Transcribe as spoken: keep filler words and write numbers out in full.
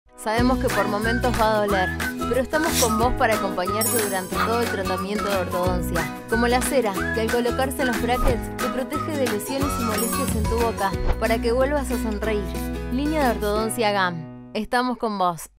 Sabemos que por momentos va a doler, pero estamos con vos para acompañarte durante todo el tratamiento de ortodoncia. Como la cera, que al colocarse en los brackets te protege de lesiones y molestias en tu boca para que vuelvas a sonreír. Línea de ortodoncia G A M. Estamos con vos.